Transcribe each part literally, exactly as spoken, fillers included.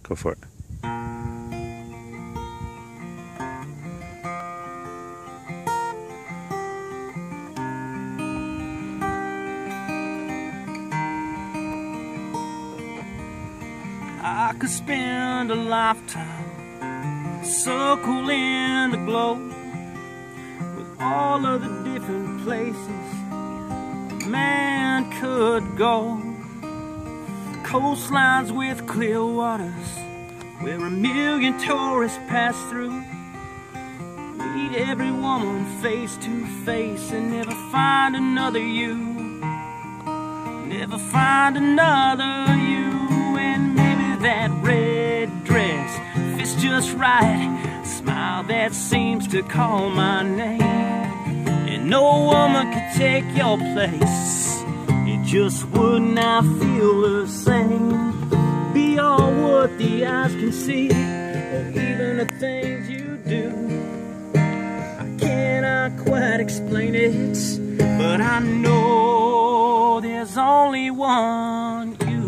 Go for it. I could spend a lifetime circling the globe with all of the different places man could go. Coastlines with clear waters where a million tourists pass through. Meet every woman face to face and never find another you. Never find another you. And maybe that red dress fits just right, smile that seems to call my name. And no woman could take your place, it just would not feel the same. Be all what the eyes can see, or even the things you do. I cannot quite explain it, but I know there's only one you.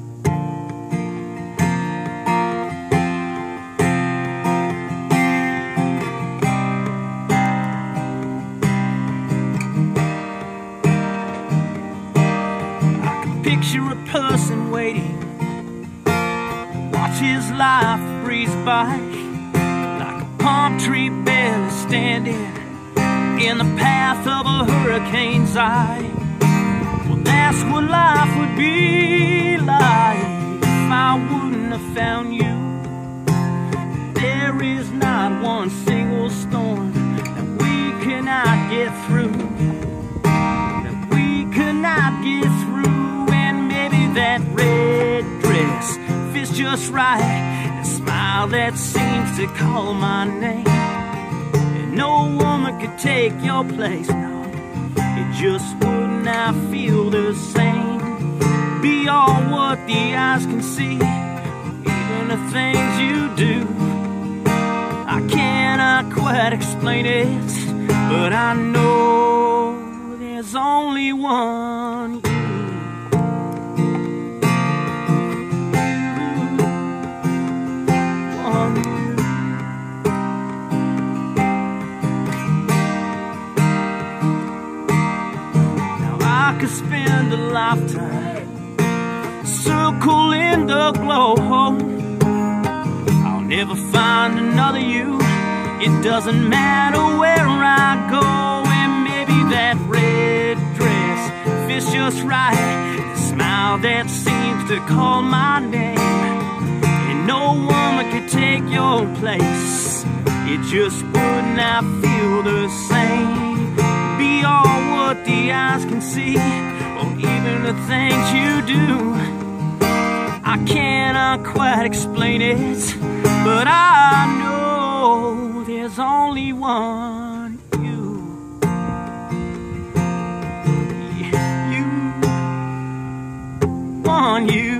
Picture a person waiting, watch his life breeze by, like a palm tree barely standing in the path of a hurricane's eye. Well, that's what life would be like if I wouldn't have found you. There is not one single storm that we cannot get through, that we cannot get through. That red dress fits just right, a smile that seems to call my name. And no woman could take your place, no, it just would not feel the same. Be all what the eyes can see, even the things you do. I cannot quite explain it, but I know there's only one you. I could spend a lifetime circling the globe. I'll never find another you. It doesn't matter where I go. And maybe that red dress fits just right, the smile that seems to call my name. And no woman could take your place, it just would not feel the same. Be all what the eyes can see, or even the things you do. I cannot quite explain it, but I know there's only one you. You, one you.